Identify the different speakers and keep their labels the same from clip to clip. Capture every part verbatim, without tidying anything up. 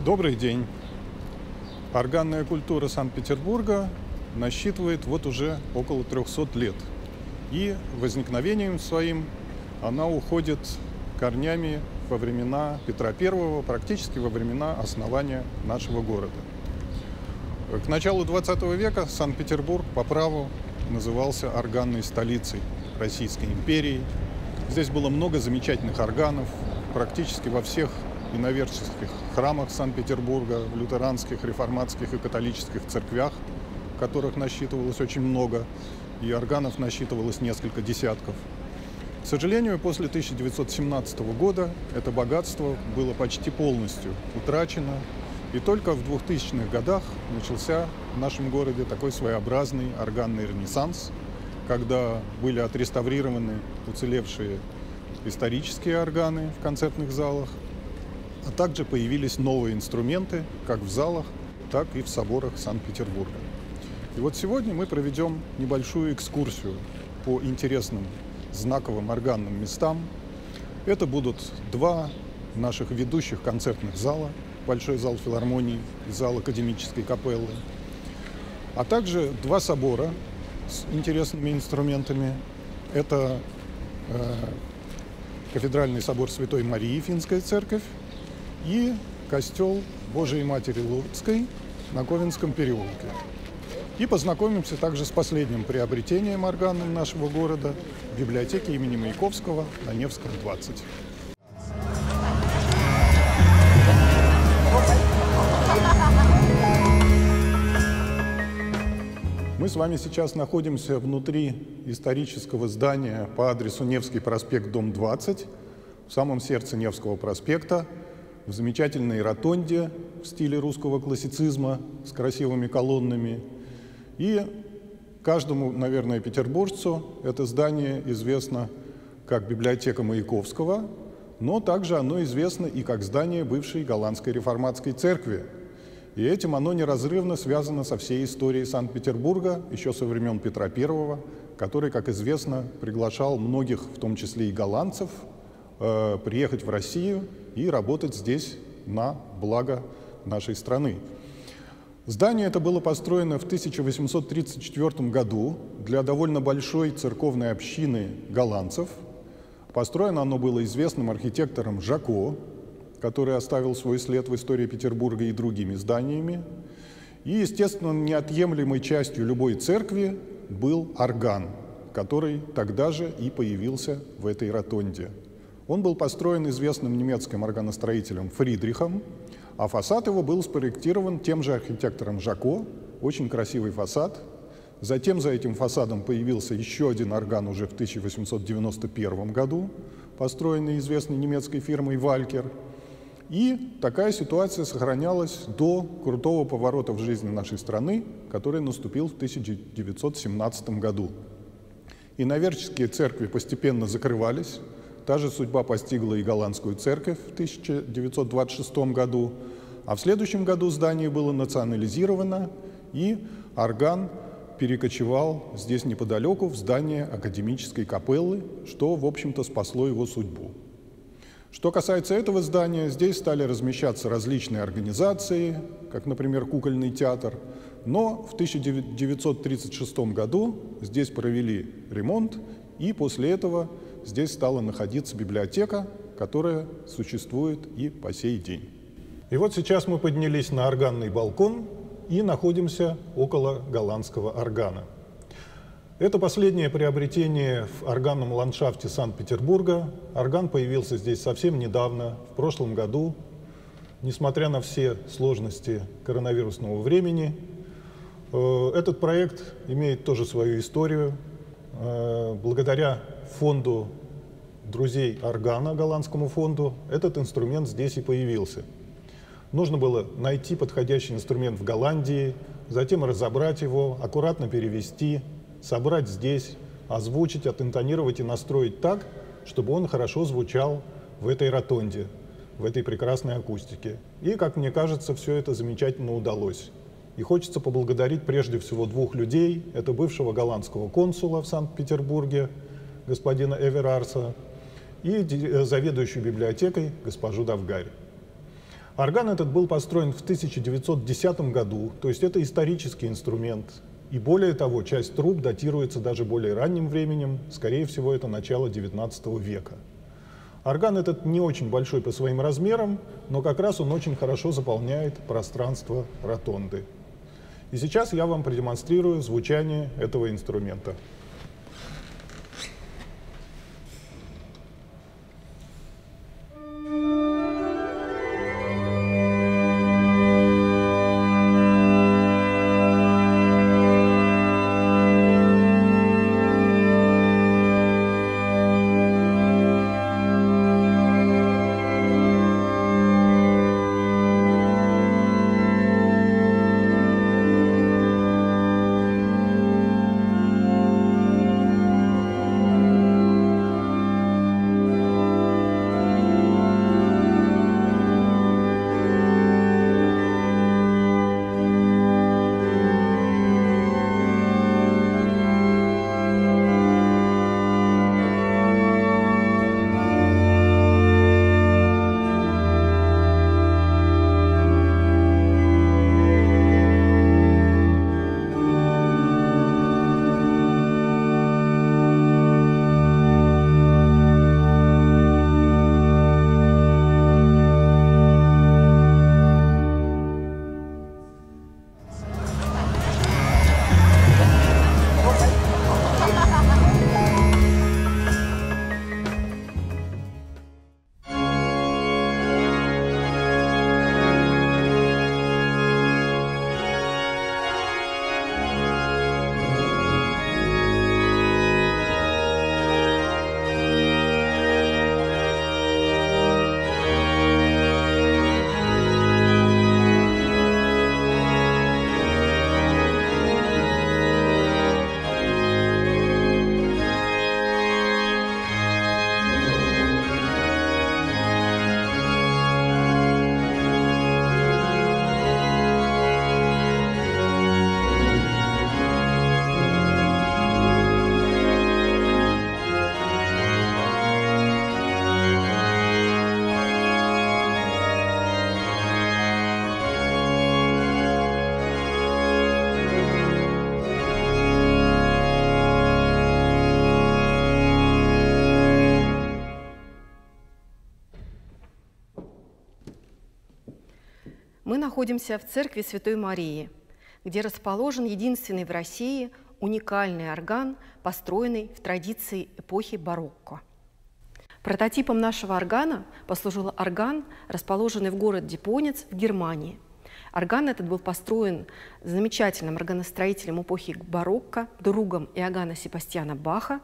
Speaker 1: Добрый день. Органная культура Санкт-Петербурга насчитывает вот уже около трёхсот лет. И возникновением своим она уходит корнями во времена Петра Первого, практически во времена основания нашего города. К началу двадцатого века Санкт-Петербург по праву назывался органной столицей Российской империи. Здесь было много замечательных органов, практически во всех иноверческих храмах Санкт-Петербурга, в лютеранских, реформатских и католических церквях, которых насчитывалось очень много, и органов насчитывалось несколько десятков. К сожалению, после тысяча девятьсот семнадцатого года это богатство было почти полностью утрачено, и только в двухтысячных годах начался в нашем городе такой своеобразный органный ренессанс, когда были отреставрированы уцелевшие исторические органы в концертных залах, а также появились новые инструменты как в залах, так и в соборах Санкт-Петербурга. И вот сегодня мы проведем небольшую экскурсию по интересным знаковым органным местам. Это будут два наших ведущих концертных зала, Большой зал филармонии и зал академической капеллы, а также два собора с интересными инструментами. Это э, кафедральный собор Святой Марии, Финская церковь, и костел Божией Матери Лурдской на Ковенском переулке. И познакомимся также с последним приобретением органным нашего города – библиотеки имени Маяковского на Невском, двадцать. Мы с вами сейчас находимся внутри исторического здания по адресу Невский проспект, дом двадцать, в самом сердце Невского проспекта, в замечательной ротонде в стиле русского классицизма с красивыми колоннами. И каждому, наверное, петербуржцу это здание известно как библиотека Маяковского, но также оно известно и как здание бывшей голландской реформатской церкви. И этим оно неразрывно связано со всей историей Санкт-Петербурга еще со времен Петра Первого, который, как известно, приглашал многих, в том числе и голландцев, э, приехать в Россию и работать здесь на благо нашей страны. Здание это было построено в тысяча восемьсот тридцать четвёртом году для довольно большой церковной общины голландцев. Построено оно было известным архитектором Жако, который оставил свой след в истории Петербурга и другими зданиями. И, естественно, неотъемлемой частью любой церкви был орган, который тогда же и появился в этой ротонде. Он был построен известным немецким органостроителем Фридрихом, а фасад его был спроектирован тем же архитектором Жако, очень красивый фасад. Затем за этим фасадом появился еще один орган уже в тысяча восемьсот девяносто первом году, построенный известной немецкой фирмой «Валькер». И такая ситуация сохранялась до крутого поворота в жизни нашей страны, который наступил в тысяча девятьсот семнадцатом году. Иноверческие церкви постепенно закрывались. Та же судьба постигла и голландскую церковь в тысяча девятьсот двадцать шестом году. А в следующем году здание было национализировано, и орган перекочевал здесь неподалеку в здание академической капеллы, что, в общем-то, спасло его судьбу. Что касается этого здания, здесь стали размещаться различные организации, как, например, кукольный театр, но в тысяча девятьсот тридцать шестом году здесь провели ремонт, и после этого здесь стала находиться библиотека, которая существует и по сей день. И вот сейчас мы поднялись на органный балкон и находимся около голландского органа. Это последнее приобретение в органном ландшафте Санкт-Петербурга. Орган появился здесь совсем недавно, в прошлом году. Несмотря на все сложности коронавирусного времени, этот проект имеет тоже свою историю. Благодаря фонду друзей органа, голландскому фонду, этот инструмент здесь и появился. Нужно было найти подходящий инструмент в Голландии, затем разобрать его, аккуратно перевести, собрать здесь, озвучить, отинтонировать и настроить так, чтобы он хорошо звучал в этой ротонде, в этой прекрасной акустике. И, как мне кажется, все это замечательно удалось. И хочется поблагодарить прежде всего двух людей. Это бывшего голландского консула в Санкт-Петербурге, господина Эверарса, и заведующую библиотекой госпожу Давгарь. Орган этот был построен в тысяча девятьсот десятом году, то есть это исторический инструмент. И более того, часть труб датируется даже более ранним временем, скорее всего, это начало девятнадцатого века. Орган этот не очень большой по своим размерам, но как раз он очень хорошо заполняет пространство ротонды. И сейчас я вам продемонстрирую звучание этого инструмента.
Speaker 2: Мы находимся в церкви Святой Марии, где расположен единственный в России уникальный орган, построенный в традиции эпохи барокко. Прототипом нашего органа послужил орган, расположенный в городе Понец в Германии. Орган этот был построен замечательным органостроителем эпохи барокко, другом Иоганна Себастьяна Баха,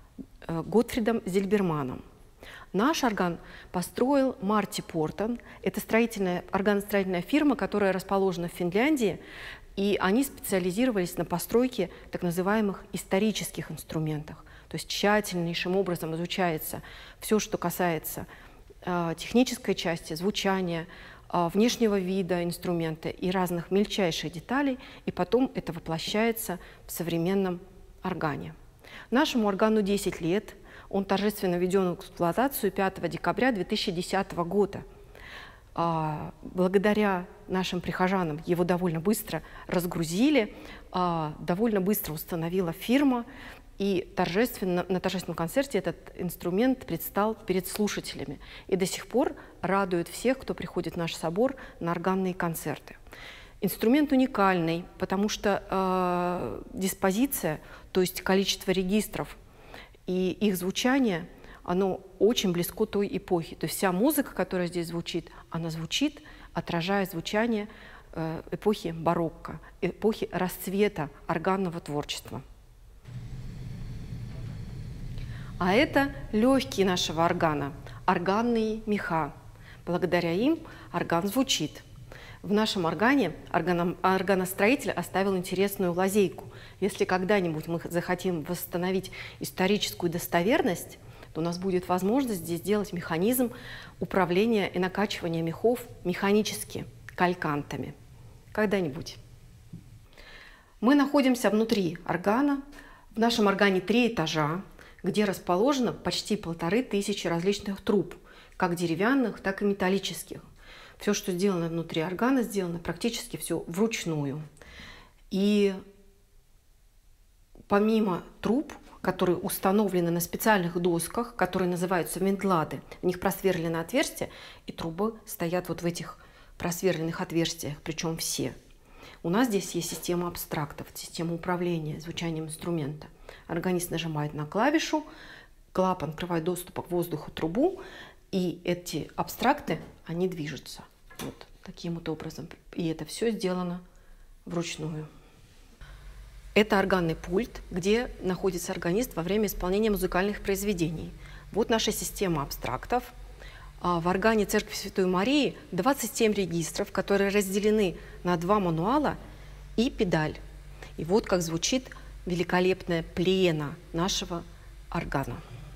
Speaker 2: Готфридом Зильберманом. Наш орган построил Марти Портон. Это строительная, органостроительная фирма, которая расположена в Финляндии, и они специализировались на постройке так называемых исторических инструментах. То есть тщательнейшим образом изучается все, что касается э, технической части, звучания, э, внешнего вида инструмента и разных мельчайших деталей, и потом это воплощается в современном органе. Нашему органу десять лет. Он торжественно введен в эксплуатацию пятого декабря две тысячи десятого года. Благодаря нашим прихожанам его довольно быстро разгрузили, довольно быстро установила фирма, и торжественно, на торжественном концерте этот инструмент предстал перед слушателями и до сих пор радует всех, кто приходит в наш собор на органные концерты. Инструмент уникальный, потому что э, диспозиция, то есть количество регистров, и их звучание, оно очень близко той эпохи. То есть вся музыка, которая здесь звучит, она звучит, отражая звучание э, эпохи барокко, эпохи расцвета органного творчества. А это легкие нашего органа, органные меха. Благодаря им орган звучит. В нашем органе органом, органостроитель оставил интересную лазейку. Если когда-нибудь мы захотим восстановить историческую достоверность, то у нас будет возможность здесь сделать механизм управления и накачивания мехов механически, калькантами. Когда-нибудь. Мы находимся внутри органа. В нашем органе три этажа, где расположено почти полторы тысячи различных труб, как деревянных, так и металлических. Все, что сделано внутри органа, сделано практически все вручную. И помимо труб, которые установлены на специальных досках, которые называются вентлады, в них просверлены отверстия, и трубы стоят вот в этих просверленных отверстиях, причем все. У нас здесь есть система абстрактов, система управления звучанием инструмента. Органист нажимает на клавишу, клапан открывает доступ к воздуху трубу, и эти абстракты, они движутся вот таким вот образом. И это все сделано вручную. Это органный пульт, где находится органист во время исполнения музыкальных произведений. Вот наша система абстрактов. В органе Церкви Святой Марии двадцать семь регистров, которые разделены на два мануала и педаль. И вот как звучит великолепная плеена нашего органа.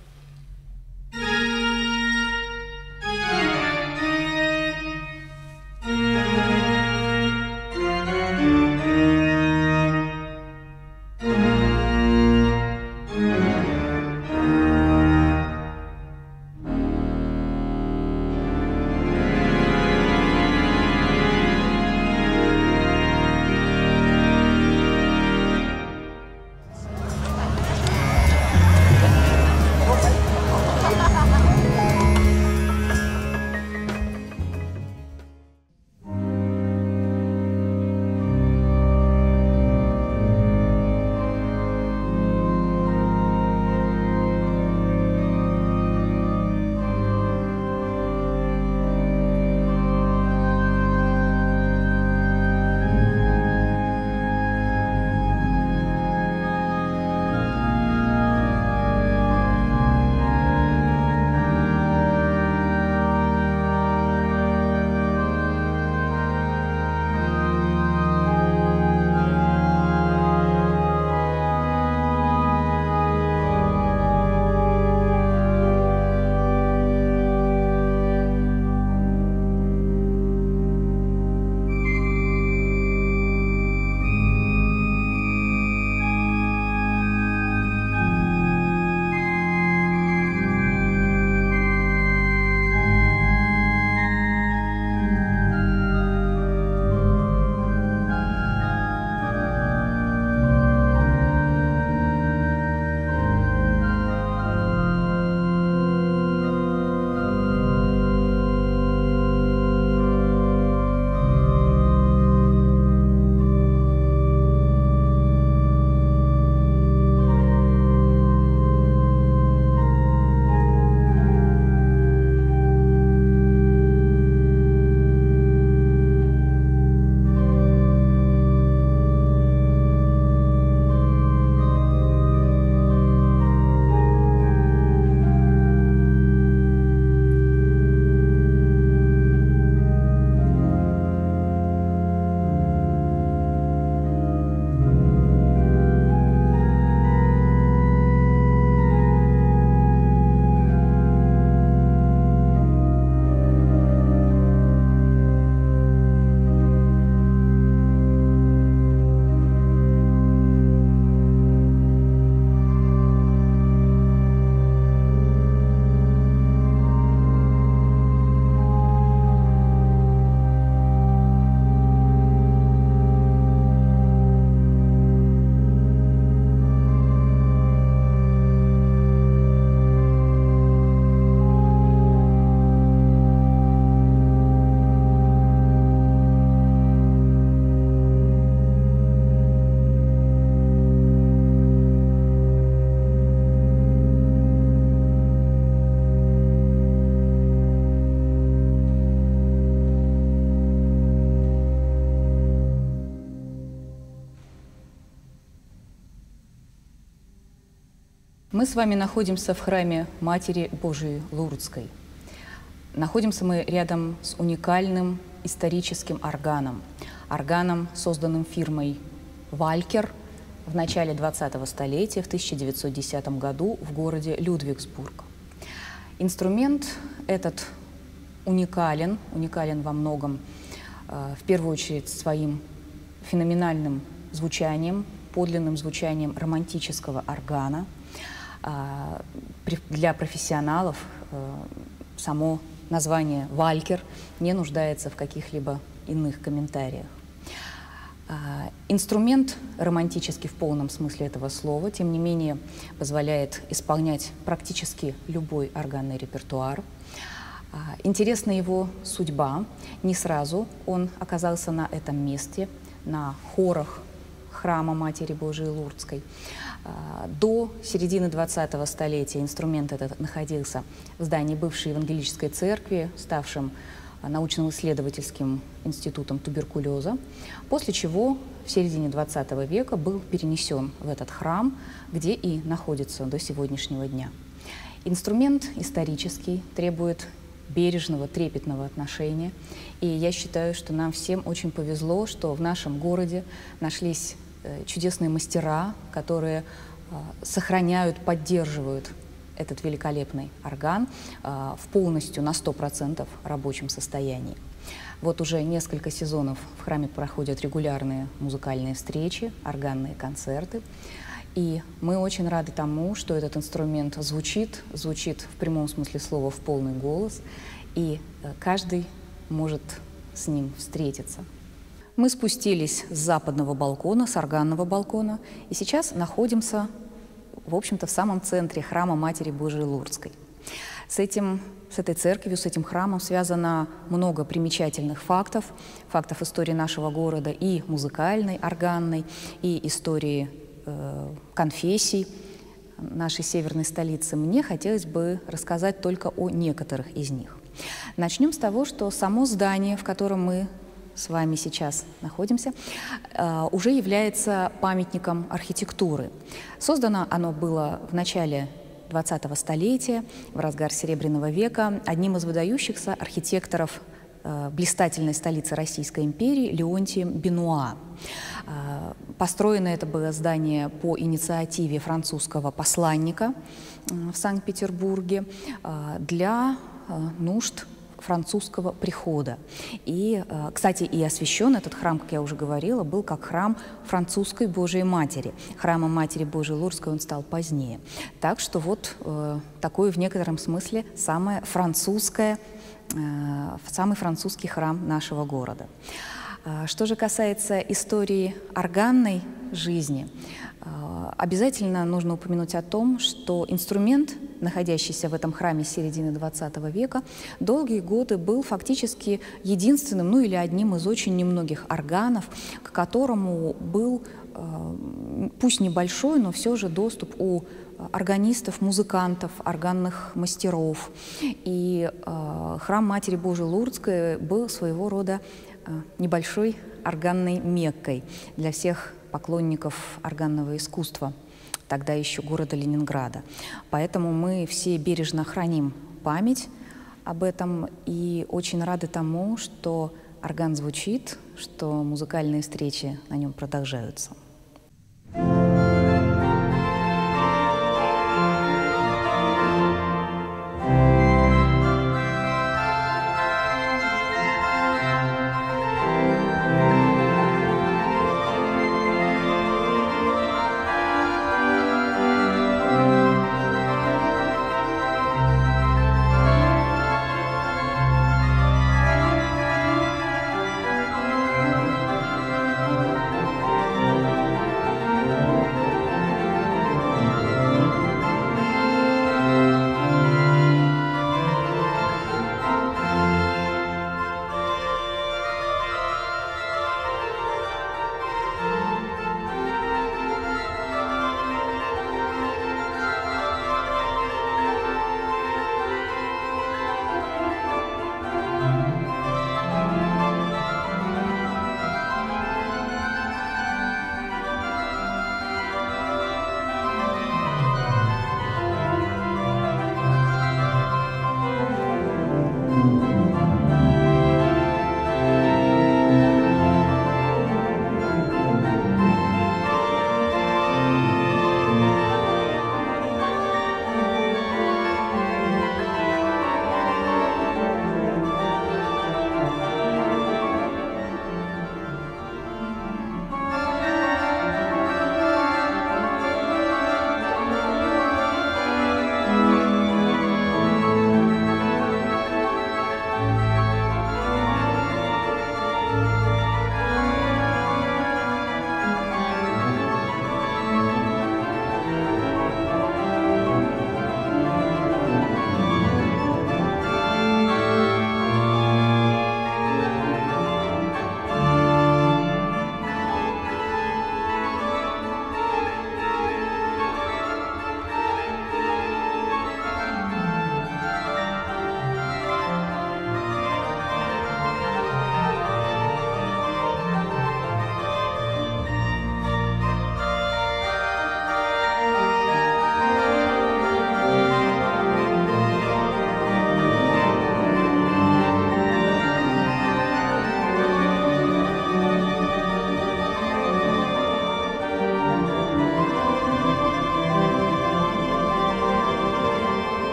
Speaker 3: Мы с вами находимся в храме Матери Божией Лурдской. Находимся мы рядом с уникальным историческим органом. Органом, созданным фирмой «Валькер» в начале двадцатого столетия, в тысяча девятьсот десятом году в городе Людвигсбург. Инструмент этот уникален, уникален во многом, в первую очередь своим феноменальным звучанием, подлинным звучанием романтического органа. Для профессионалов само название «Валькер» не нуждается в каких-либо иных комментариях. Инструмент романтический в полном смысле этого слова, тем не менее, позволяет исполнять практически любой органный репертуар. Интересна его судьба. Не сразу он оказался на этом месте, на хорах храма Матери Божией Лурдской. До середины двадцатого столетия инструмент этот находился в здании бывшей евангелической церкви, ставшем научно-исследовательским институтом туберкулеза, после чего в середине двадцатого века был перенесен в этот храм, где и находится до сегодняшнего дня. Инструмент исторический, требует бережного, трепетного отношения, и я считаю, что нам всем очень повезло, что в нашем городе нашлись чудесные мастера, которые сохраняют, поддерживают этот великолепный орган в полностью на сто процентов рабочем состоянии. Вот уже несколько сезонов в храме проходят регулярные музыкальные встречи, органные концерты. И мы очень рады тому, что этот инструмент звучит, звучит в прямом смысле слова в полный голос, и каждый может с ним встретиться. Мы спустились с западного балкона, с органного балкона, и сейчас находимся, в общем-то, в самом центре храма Матери Божией Лурдской. С этим, с этой церковью, с этим храмом связано много примечательных фактов, фактов истории нашего города, и музыкальной, органной, и истории э, конфессий нашей северной столицы. Мне хотелось бы рассказать только о некоторых из них. Начнем с того, что само здание, в котором мы с вами сейчас находимся, уже является памятником архитектуры. Создано оно было в начале двадцатого столетия, в разгар Серебряного века, одним из выдающихся архитекторов блистательной столицы Российской империи Леонтием Бенуа. Построено это было здание по инициативе французского посланника в Санкт-Петербурге для нужд французского прихода. И, кстати, и освящен этот храм, как я уже говорила, был как храм французской Божией Матери. Храмом Матери Божией Лурдской он стал позднее. Так что вот э, такой в некотором смысле самое французское, э, самый французский храм нашего города. Что же касается истории органной жизни, обязательно нужно упомянуть о том, что инструмент, находящийся в этом храме с середины двадцатого века, долгие годы был фактически единственным, ну или одним из очень немногих органов, к которому был, пусть небольшой, но все же доступ у органистов, музыкантов, органных мастеров. И храм Матери Божией Лурдской был своего рода небольшой органной Меккой для всех поклонников органного искусства, тогда еще города Ленинграда. Поэтому мы все бережно храним память об этом и очень рады тому, что орган звучит, что музыкальные встречи на нем продолжаются.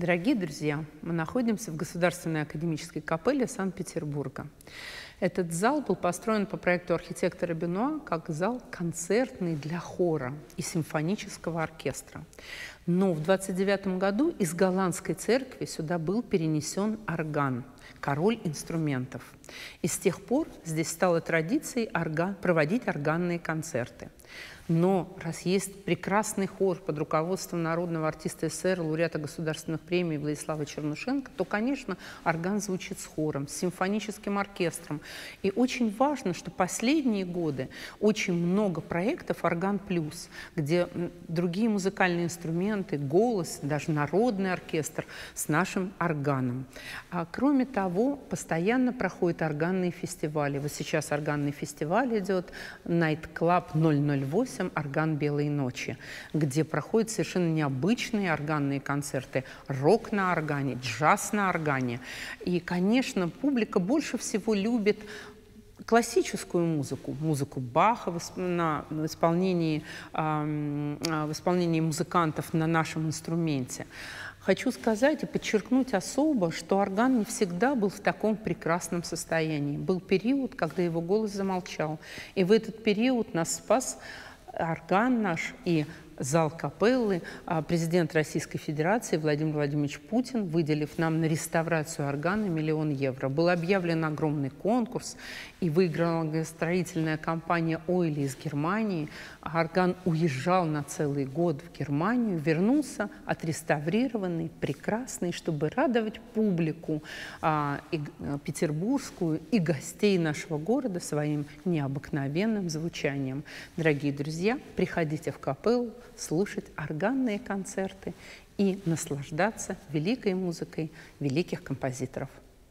Speaker 4: Дорогие друзья, мы находимся в Государственной академической капелле Санкт-Петербурга. Этот зал был построен по проекту архитектора Бенуа как зал концертный для хора и симфонического оркестра. Но в двадцать девятом году из голландской церкви сюда был перенесен орган, король инструментов. И с тех пор здесь стала традицией орган, проводить органные концерты. Но раз есть прекрасный хор под руководством народного артиста СССР, лауреата государственных премий Владислава Чернышенко, то, конечно, орган звучит с хором, с симфоническим оркестром. И очень важно, что последние годы очень много проектов «Орган плюс», где другие музыкальные инструменты, голос, даже народный оркестр с нашим органом. А кроме того, постоянно проходят органные фестивали. Вот сейчас органный фестиваль идет, Night Club ноль ноль восемь, «Орган белой ночи», где проходят совершенно необычные органные концерты, рок на органе, джаз на органе. И, конечно, публика больше всего любит классическую музыку, музыку Баха в исполнении, в исполнении музыкантов на нашем инструменте. Хочу сказать и подчеркнуть особо, что орган не всегда был в таком прекрасном состоянии. Был период, когда его голос замолчал. И в этот период нас спас орган наш и зал капеллы. Президент Российской Федерации Владимир Владимирович Путин, выделив нам на реставрацию органа миллион евро. Был объявлен огромный конкурс, и выиграла строительная компания «Ойли» из Германии. Орган уезжал на целый год в Германию, вернулся отреставрированный, прекрасный, чтобы радовать публику а, и, а, петербургскую и гостей нашего города своим необыкновенным звучанием. Дорогие друзья, приходите в капеллу, слушать органные концерты и наслаждаться великой музыкой великих композиторов.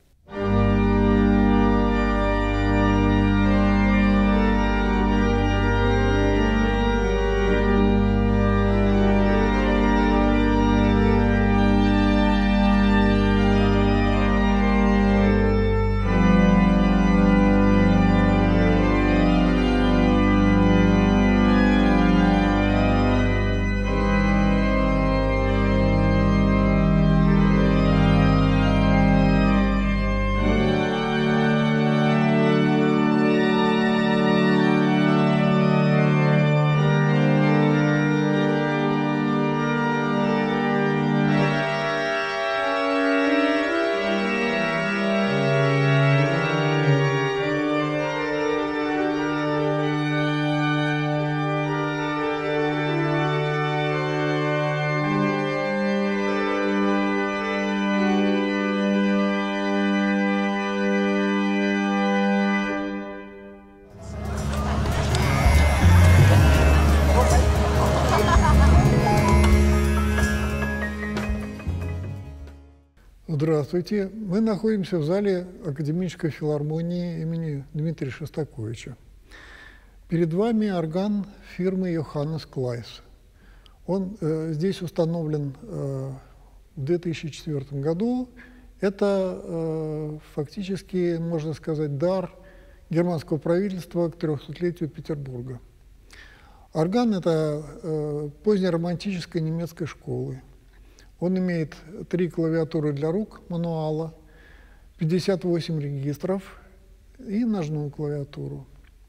Speaker 5: Здравствуйте. Мы находимся в зале Академической филармонии имени Дмитрия Шостаковича. Перед вами орган фирмы Йоханнес Клайс. Он э, здесь установлен э, в две тысячи четвёртом году. Это э, фактически, можно сказать, дар германского правительства к трехсотлетию Петербурга. Орган – это э, позднеромантической немецкой школы. Он имеет три клавиатуры для рук мануала, пятьдесят восемь регистров и ножную клавиатуру.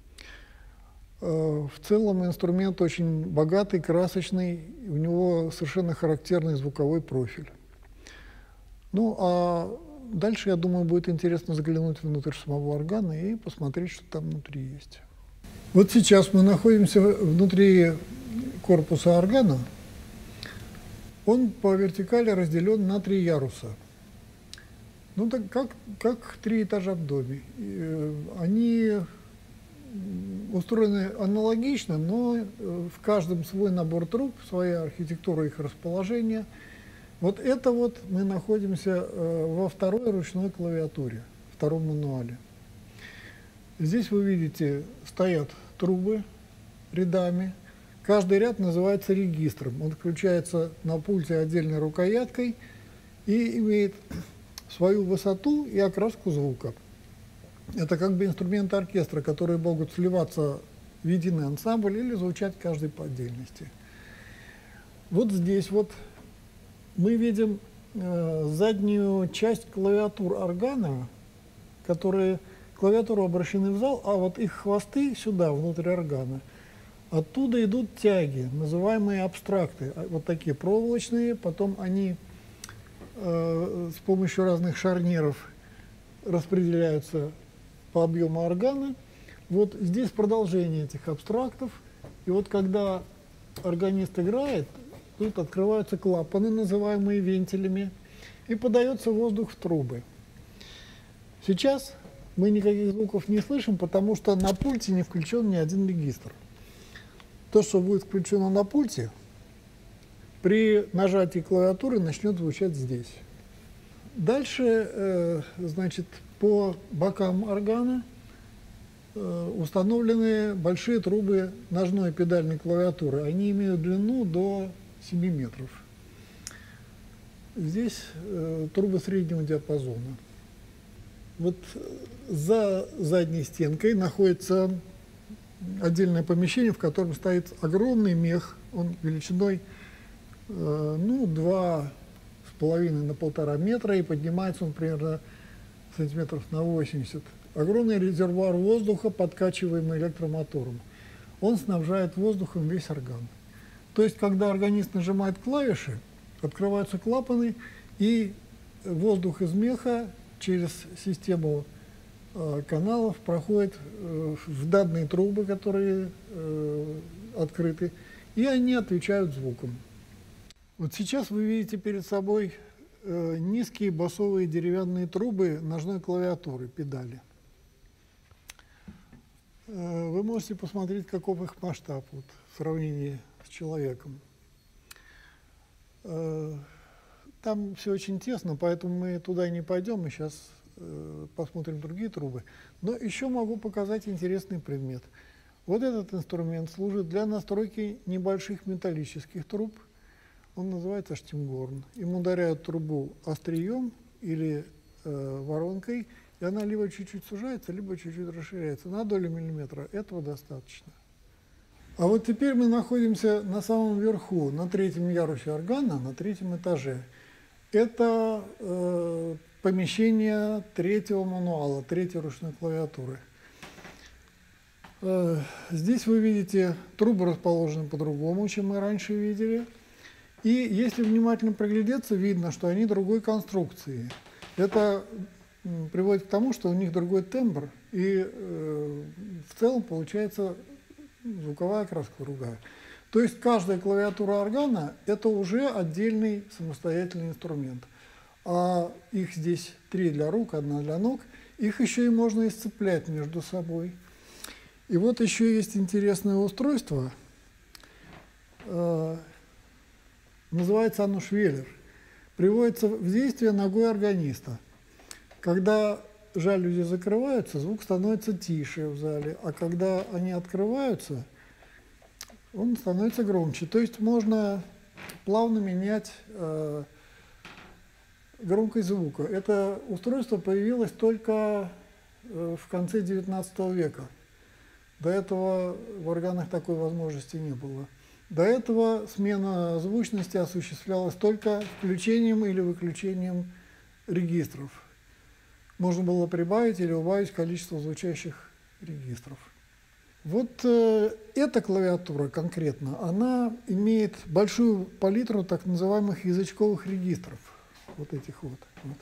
Speaker 5: В целом инструмент очень богатый, красочный, у него совершенно характерный звуковой профиль. Ну а дальше, я думаю, будет интересно заглянуть внутрь самого органа и посмотреть, что там внутри есть. Вот сейчас мы находимся внутри корпуса органа. Он по вертикали разделен на три яруса. Ну, так как, как три этажа в доме. Они устроены аналогично, но в каждом свой набор труб, своя архитектура их расположения. Вот это вот мы находимся во второй ручной клавиатуре, втором мануале. Здесь вы видите, стоят трубы рядами. Каждый ряд называется регистром. Он включается на пульте отдельной рукояткой и имеет свою высоту и окраску звука. Это как бы инструменты оркестра, которые могут сливаться в единый ансамбль или звучать каждый по отдельности. Вот здесь вот мы видим э, заднюю часть клавиатур органа, которые клавиатуры обращены в зал, а вот их хвосты сюда, внутрь органа. Оттуда идут тяги, называемые абстракты, вот такие проволочные, потом они э, с помощью разных шарниров распределяются по объему органа. Вот здесь продолжение этих абстрактов, и вот когда органист играет, тут открываются клапаны, называемые вентилями, и подается воздух в трубы. Сейчас мы никаких звуков не слышим, потому что на пульте не включен ни один регистр. То, что будет включено на пульте, при нажатии клавиатуры начнет звучать здесь. Дальше, э, значит, по бокам органа э, установлены большие трубы ножной педальной клавиатуры. Они имеют длину до семи метров. Здесь э, трубы среднего диапазона. Вот за задней стенкой находится отдельное помещение, в котором стоит огромный мех, он величиной э, ну, два с половиной на полтора метра, и поднимается он примерно сантиметров на восемьдесят. Огромный резервуар воздуха, подкачиваемый электромотором. Он снабжает воздухом весь орган. То есть, когда органист нажимает клавиши, открываются клапаны, и воздух из меха через систему э, каналов проходит э, в данные трубы, которые э, открыты, и они отвечают звуком. Вот сейчас вы видите перед собой э, низкие басовые деревянные трубы ножной клавиатуры, педали. Э, вы можете посмотреть, каков их масштаб вот, в сравнении с человеком. Э, Там все очень тесно, поэтому мы туда не пойдем, мы сейчас э, посмотрим другие трубы. Но еще могу показать интересный предмет. Вот этот инструмент служит для настройки небольших металлических труб. Он называется штимгорн. Им ударяют трубу острием или э, воронкой, и она либо чуть-чуть сужается, либо чуть-чуть расширяется. На долю миллиметра этого достаточно. А вот теперь мы находимся на самом верху, на третьем ярусе органа, на третьем этаже. Это э, помещение третьего мануала, третьей ручной клавиатуры. Э, здесь вы видите, трубы расположены по-другому, чем мы раньше видели. И если внимательно приглядеться, видно, что они другой конструкции. Это м, приводит к тому, что у них другой тембр, и э, в целом получается звуковая окраска другая. То есть каждая клавиатура органа – это уже отдельный самостоятельный инструмент. А их здесь три для рук, одна для ног. Их еще и можно исцеплять между собой. И вот еще есть интересное устройство. Э, называется оно швеллер. Приводится в действие ногой органиста. Когда жалюзи закрываются, звук становится тише в зале. А когда они открываются, он становится громче. То есть можно плавно менять э, громкость звука. Это устройство появилось только э, в конце девятнадцатого века. До этого в органах такой возможности не было. До этого смена звучности осуществлялась только включением или выключением регистров. Можно было прибавить или убавить количество звучащих регистров. Вот э, эта клавиатура конкретно, она имеет большую палитру так называемых язычковых регистров, вот этих вот. вот.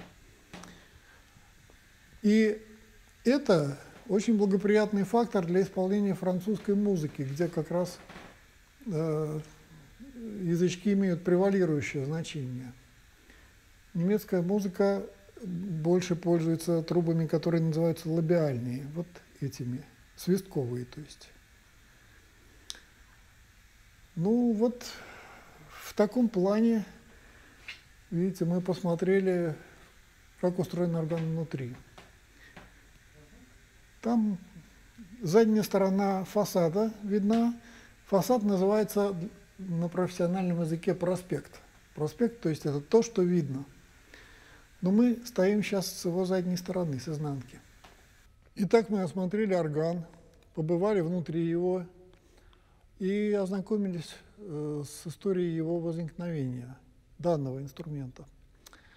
Speaker 5: И это очень благоприятный фактор для исполнения французской музыки, где как раз э, язычки имеют превалирующее значение. Немецкая музыка больше пользуется трубами, которые называются лабиальные, вот этими. Свистковые, то есть. Ну вот в таком плане, видите, мы посмотрели, как устроен орган внутри. Там задняя сторона фасада видна. Фасад называется на профессиональном языке проспект. Проспект, то есть это то, что видно. Но мы стоим сейчас с его задней стороны, с изнанки. Итак, мы осмотрели орган, побывали внутри его и ознакомились э, с историей его возникновения, данного инструмента.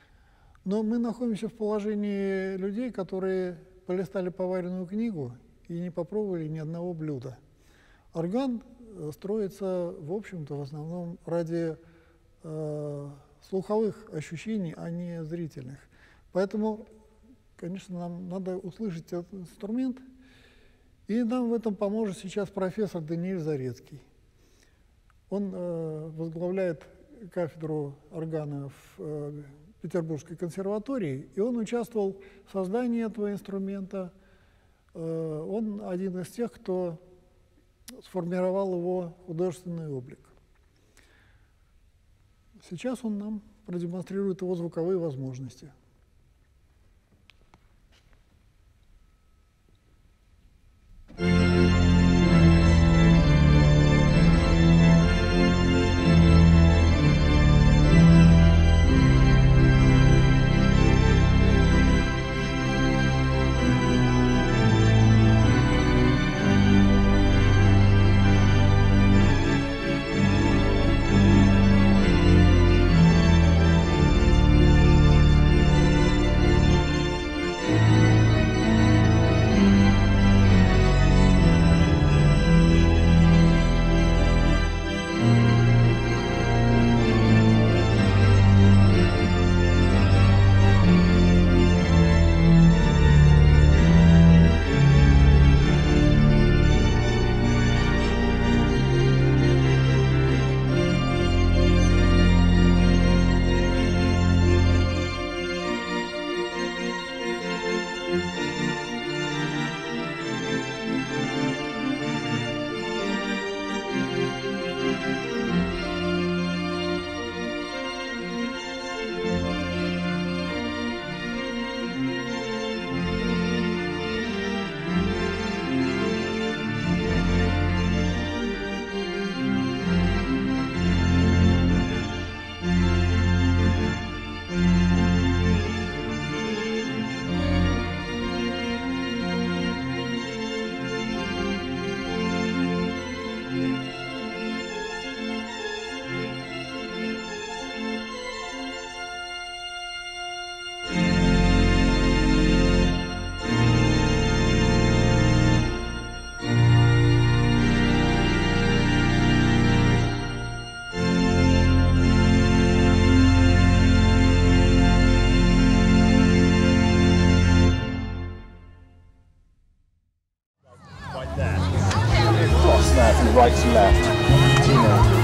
Speaker 5: Но мы находимся в положении людей, которые полистали поваренную книгу и не попробовали ни одного блюда. Орган строится, в общем-то, в основном ради э, слуховых ощущений, а не зрительных. Поэтому, конечно, нам надо услышать этот инструмент, и нам в этом поможет сейчас профессор Даниэль Зарецкий. Он э, возглавляет кафедру органа в э, Петербургской консерватории, и он участвовал в создании этого инструмента. Э, он один из тех, кто сформировал его художественный облик. Сейчас он нам продемонстрирует его звуковые возможности.
Speaker 6: Right to left. Two